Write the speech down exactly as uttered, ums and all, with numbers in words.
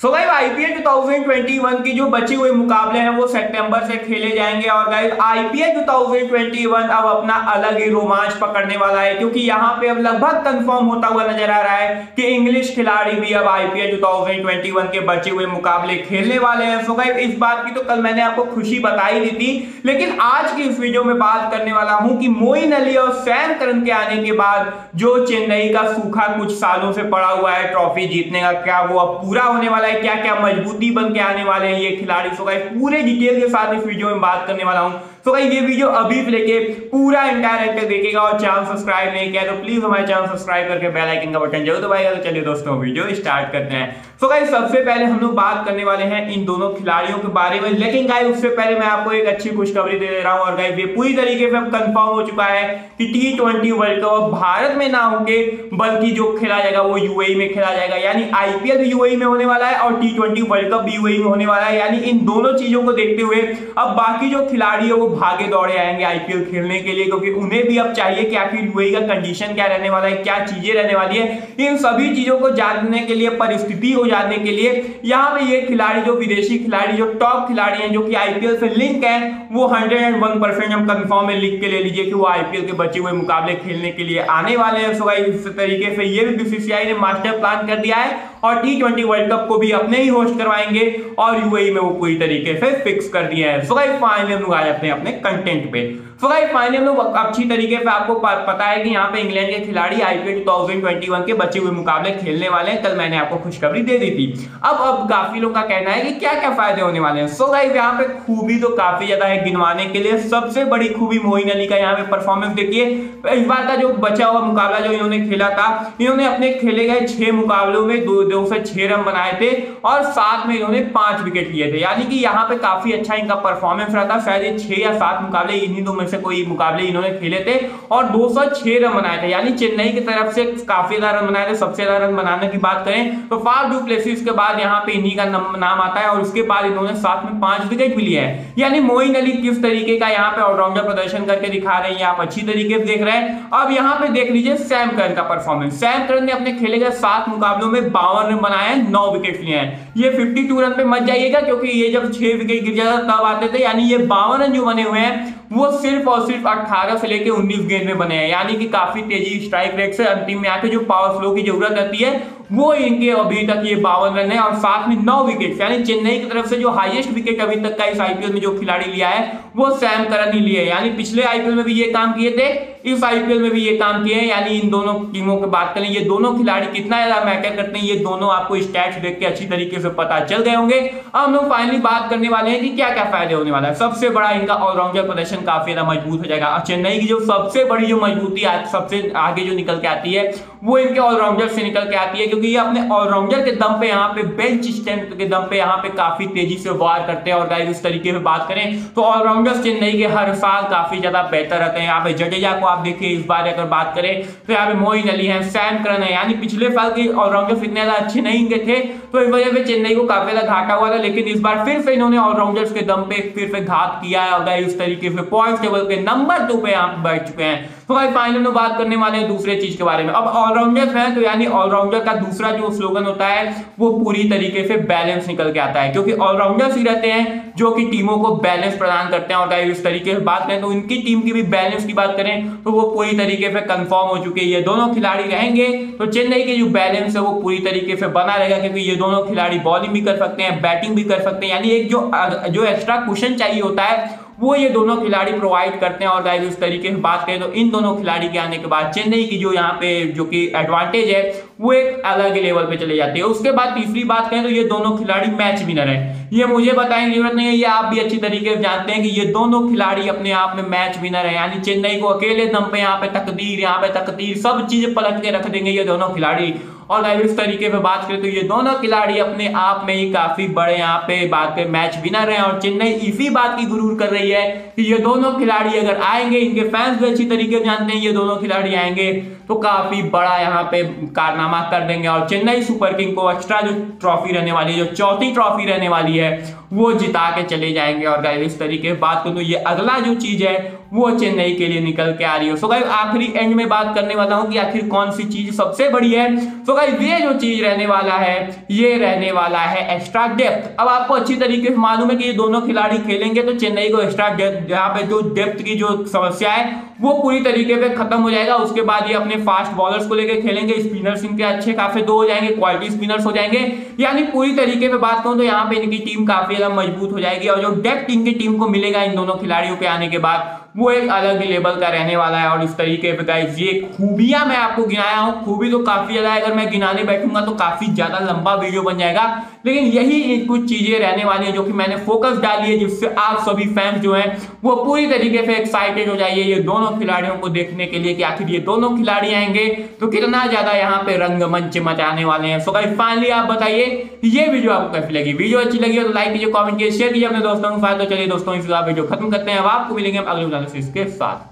So guys IPL दो हज़ार इक्कीस की जो बचे हुए मुकाबले हैं वो सितंबर से खेले जाएंगे और गाइस आईपीएल दो हज़ार इक्कीस अब अपना अलग ही रोमांच पकड़ने वाला है, क्योंकि यहाँ पे अब लगभग कंफर्म होता हुआ नजर आ रहा है कि इंग्लिश खिलाड़ी भी अब आईपीएल दो हज़ार इक्कीस के बचे हुए मुकाबले खेलने वाले हैं। सो गाइस इस बात की तो कल मैंने आपको खुशी बताई दी थी, लेकिन आज की इस वीडियो में बात करने वाला हूं कि मोइन अली और सैम करन के आने के बाद जो चेन्नई का सूखा कुछ सालों से पड़ा हुआ है ट्रॉफी जीतने का, क्या वो अब पूरा होने वाला है, क्या क्या मजबूती बन के आने वाले हैं ये खिलाड़ी। सो गाइस पूरे डिटेल के साथ इस वीडियो में बात करने वाला हूं। तो गाइस ये वीडियो अभी से लेके पूरा एंटायर एंड तक देखिएगा और चैनल सब्सक्राइब नहीं किया तो प्लीज हमारे चैनल सब्सक्राइब करके बेल आइकन का बटन जरूर दबाइएगा। तो चलिए दोस्तों वीडियो स्टार्ट करते हैं। तो गाइस सबसे पहले हम लोग बात करने वाले हैं इन दोनों खिलाड़ियों के बारे में, लेकिन गाइस उससे पहले मैं आपको एक अच्छी खुशखबरी दे दे रहा हूं। और गाइस ये पूरी तरीके से कंफर्म हो चुका है कि T twenty world cup Bharat में ना होके बल्कि जो खेला जाएगा वो यूएई में खेला जाएगा, यानी आईपीएल भी यूएई में होने वाला है और टी ट्वेंटी वर्ल्ड कप भी यूएई में होने वाला है। यानी इन दोनों चीजों को देखते हुए अब बाकी जो खिलाड़ी है वो भागे दौड़े आएंगे आईपीएल खेलने के लिए, क्योंकि उन्हें भी अब चाहिए कि आखिर यूएई का कंडीशन क्या रहने वाला है, क्या चीजें रहने वाली है। इन सभी चीजों को जानने के लिए, परिस्थिति को जानने के लिए यहाँ पे ये खिलाड़ी जो विदेशी खिलाड़ी जो टॉप खिलाड़ी हैं जो कि आईपीएल से लिंक हैं वो एक सौ एक परसेंट हम कंफर्म में लिख के ले लीजिए कि वो आईपीएल के बचे हुए मुकाबले खेलने के लिए आने वाले हैं। सो गाइस इस तरीके से ये भी बीसीसीआई ने मास्टर प्लान कर दिया है और टी ट्वेंटी वर्ल्ड कप को भी अपने ही होस्ट करवाएंगे और यूएई में वो पूरी तरीके से फिक्स कर दिए हैं। सो गाइस फाइनली हम लोग आ जाते हैं अपने कंटेंट पे। तो गाइस फाइनली हम लोग अच्छी तरीके से आपको पता है कि यहाँ पे इंग्लैंड के खिलाड़ी आईपीएल दो हज़ार इक्कीस के बचे हुए मुकाबले खेलने वाले हैं। कल मैंने आपको खुशखबरी दे दी थी। अब अब काफी लोग का कहना है कि क्या क्या फायदे होने वाले हैं। सो गाइस यहाँ पे खूबी तो काफी ज्यादा है गिनवाने के लिए। सबसे बड़ी खूबी मोइन अली का यहाँ पे परफॉर्मेंस देखिए। इस बार का जो बचा हुआ मुकाबला जो इन्होंने खेला था, इन्होंने अपने खेले गए छह मुकाबलों में दो दो से छह रन बनाए थे और साथ में इन्होंने पांच विकेट लिए थे, यानी कि यहाँ पे काफी अच्छा इनका परफॉर्मेंस रहा था। शायद छह या सात मुकाबले इन्हीं दो में से कोई मुकाबले इन्होंने खेले थे और दो सौ छह रन बनाए थे, यानी चेन्नई की तरफ से काफी ज्यादा रन बनाए थे। सबसे ज्यादा रन बनाने की बात करें तो फाफ डू प्लेसिस के बाद यहाँ पे इन्हीं का नाम आता है और उसके बाद इन्होंने साथ में पांच विकेट भी लिए हैं। यानी मोइन अली किस तरीके का यहाँ पे ऑलराउंडर प्रदर्शन करके दिखा रहे हैं, आप अच्छी तरीके से देख रहे हैं। अब यहाँ पे देख लीजिए सैम करन का परफॉर्मेंस। सैम करन ने अपने खेले गए सात मुकाबलों में बावन रन बनाए हैं, नौ विकेट लिए हैं। ये बावन रन पे मत जाइएगा, क्योंकि ये जब छह विकेट गिर जाता तब आते थे, यानी ये बावन रन जो बने हुए हैं वो सिर्फ और सिर्फ अठारह से लेकर उन्नीस गेंद में बने हैं, यानी कि काफी तेजी स्ट्राइक रेट से अंतिम में आके जो पावर फ्लो की जरूरत रहती है वो इनके अभी तक ये बावन रन है और साथ में नौ विकेट, यानी चेन्नई की तरफ से जो हाईएस्ट विकेट अभी तक का इस आईपीएल में जो खिलाड़ी लिया है वो सैम करन ही लिए। यानी पिछले आईपीएल में भी ये काम किए थे, इस आईपीएल में भी ये काम किए हैं। यानी इन दोनों टीमों की बात करें, ये दोनों खिलाड़ी कितना ज्यादा मैटर करते हैं ये दोनों आपको स्टैट्स देख के अच्छी तरीके से पता चल गए होंगे। अब हम लोग फाइनली बात करने वाले हैं कि क्या क्या फायदे होने वाला है। सबसे बड़ा इनका ऑलराउंडर प्रदर्शन काफी ज्यादा मजबूत हो जाएगा। चेन्नई की जो सबसे बड़ी जो मजबूती सबसे आगे जो निकल के आती है वो इनके ऑलराउंडर से निकल के आती है, क्योंकि ये अपने ऑलराउंडर के दम पे यहाँ पे बेंच स्ट्रेंथ के दम पे यहाँ पे काफी तेजी से वार करते हैं। और गाइस इस तरीके से बात करें तो ऑलराउंडर चेन्नई के हर साल काफी ज्यादा बेहतर रहते हैं। यहाँ पे जडेजा को आप देखिए, इस बार अगर बात करें तो यहाँ पे मोइन अली है, सैम करन है, यानी पिछले साल के ऑलराउंडर इतने ज्यादा अच्छे नहीं थे तो इस वजह से चेन्नई को काफी ज्यादा घाटा हुआ था, लेकिन इस बार फिर से इन्होंने ऑलराउंडर्स के दम पे फिर से घात किया है और गाइस इस तरीके से पॉइंट टेबल के नंबर टू पे यहाँ पे बैठ चुके हैं। तो गाइस फाइनली में बात करने वाले हैं दूसरे चीज के बारे में। अब ऑलराउंडर्स हैं तो यानी ऑलराउंडर का दूसरा जो स्लोगन होता है वो पूरी तरीके से बैलेंस निकल के आता है, क्योंकि ऑलराउंडर्स ही रहते हैं जो कि टीमों को बैलेंस प्रदान करते हैं। और गाइस इस तरीके से बात करें तो इनकी टीम की भी बैलेंस की बात करें तो वो पूरी तरीके से कंफर्म हो चुकी है। ये दोनों खिलाड़ी रहेंगे तो चेन्नई की जो बैलेंस है वो पूरी तरीके से बना रहेगा, क्योंकि ये दोनों खिलाड़ी बॉलिंग भी कर सकते हैं, बैटिंग भी कर सकते हैं, यानी एक जो जो एक्स्ट्रा कुशन चाहिए होता है वो ये दोनों खिलाड़ी प्रोवाइड करते हैं। और गाइस इस तरीके से बात करें तो इन दोनों खिलाड़ी के आने के बाद चेन्नई की जो यहाँ पे जो कि एडवांटेज है वो एक अलग लेवल पे चले जाती है। उसके बाद तीसरी बात करें तो ये दोनों खिलाड़ी मैच विनर है। ये मुझे बताने की जरूरत नहीं है, ये आप भी अच्छी तरीके से जानते हैं कि ये दोनों खिलाड़ी अपने आप में मैच विनर है। यानी चेन्नई को अकेले दम पे यहाँ पे तकदीर यहाँ पे तकदीर सब चीजें पलट के रख देंगे ये दोनों खिलाड़ी। और इस तरीके पे बात करें तो ये दोनों खिलाड़ी अपने आप में ही काफी बड़े यहाँ पे बात के मैच विनर हैं और चेन्नई इसी बात की गुरूर कर रही है कि ये दोनों खिलाड़ी अगर आएंगे, इनके फैंस भी अच्छी तरीके से जानते हैं ये दोनों खिलाड़ी आएंगे तो काफी बड़ा यहाँ पे कारनामा कर देंगे और चेन्नई सुपर किंग को एक्स्ट्रा जो ट्रॉफी रहने वाली है, जो चौथी ट्रॉफी रहने वाली है, वो जिता के चले जाएंगे। और गाइस इस तरीके से बात करूं तो ये अगला जो चीज है वो चेन्नई के लिए निकल के आ रही है। सो गाइस आखिरी एंड में बात करने वाला हूं कि आखिर कौन सी चीज सबसे बड़ी है। सो गाइस ये जो चीज रहने वाला है ये रहने वाला है एक्स्ट्रा डेप्थ। अब आपको अच्छी तरीके से मालूम है कि ये दोनों खिलाड़ी खेलेंगे तो चेन्नई को एक्स्ट्रा डेप्थ, यहाँ पे जो डेप्थ की जो समस्या है वो पूरी तरीके पे खत्म हो जाएगा। उसके बाद ये अपने फास्ट बॉलर्स को लेकर खेलेंगे, स्पिनर्स इनके अच्छे काफी दो हो जाएंगे, क्वालिटी स्पिनर्स हो जाएंगे, यानी पूरी तरीके पे बात करूं तो यहाँ पे इनकी टीम काफी ज्यादा मजबूत हो जाएगी। और जो डेप्थ इनकी टीम को मिलेगा इन दोनों खिलाड़ियों के आने के बाद वो एक अलग ही लेवल का रहने वाला है। और इस तरीके पे गाइस ये खूबियां मैं आपको गिनाया हूं, खूबी तो काफी ज्यादा है, अगर मैं गिनाने बैठूंगा तो काफी ज्यादा लंबा वीडियो बन जाएगा, लेकिन यही कुछ चीजें रहने वाली है जो कि मैंने फोकस डाली है, जिससे आप सभी फैंस जो हैं वो पूरी तरीके से एक्साइटेड हो जाइए ये दोनों खिलाड़ियों को देखने के लिए कि आखिर ये दोनों खिलाड़ी आएंगे तो कितना ज्यादा यहाँ पे रंगमंच मचाने वाले हैं। सो गाइस फाइनली आप बताइए ये वीडियो आपको कैसी लगी। वीडियो अच्छी लगी हो तो लाइक कीजिए, कमेंट कीजिए, शेयर कीजिए अपने दोस्तों के साथ। तो चलिए दोस्तों इस वीडियो खत्म करते हैं, अब आपको मिलेंगे अगले वीडियो के साथ।